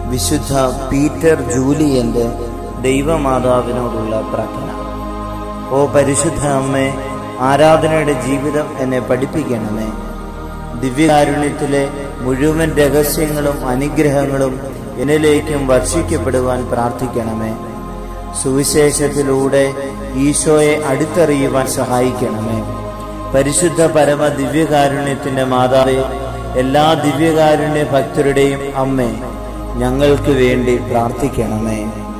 വിശുദ്ധ പീറ്റർ ജൂലിയന്റെ ദൈവമാതാവിനോടുള്ള പ്രാർത്ഥന. ഓ പരിശുദ്ധ അമ്മേ, ആരാധനയുടെ ജീവിതം എന്നെ പഠിപ്പിക്കണമേ. ദിവ്യകാരുണ്യത്തിലെ മുഴുവൻ രഹസ്യങ്ങളും അനുഗ്രഹങ്ങളും എന്നിലേക്കും വർഷിക്കപ്പെടുവാൻ പ്രാർത്ഥിക്കണമേ. സുവിശേഷത്തിലൂടെ ഈശോയെ അടുത്തറിയുവാൻ സഹായിക്കണമേ. പരിശുദ്ധ പരമ ദിവ്യകാരുണ്യത്തിന്റെ മാതാവേ, എല്ലാ ദിവ്യകാരുണ്യ ഭക്തരുടെയും അമ്മേ, ഞങ്ങൾക്ക് വേണ്ടി പ്രാർത്ഥിക്കണമേ.